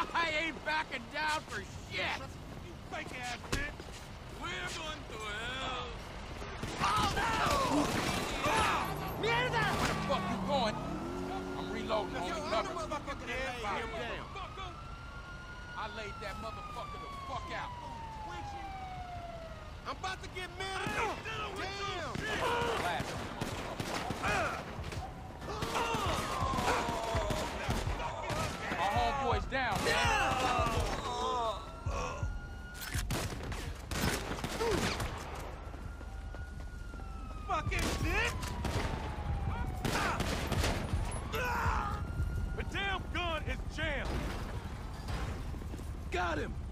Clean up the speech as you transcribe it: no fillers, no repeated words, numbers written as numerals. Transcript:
I ain't backing down for shit! You fake ass bitch! We're going to hell! Oh, no! Mierda! Where the fuck you going? I'm reloading, homie. Cover. Hit him down. I laid that motherfucker the fuck out. I'm about to get mad. Damn! Last our homeboy's down, man. Fucking bitch! The damn gun is jammed! Got him!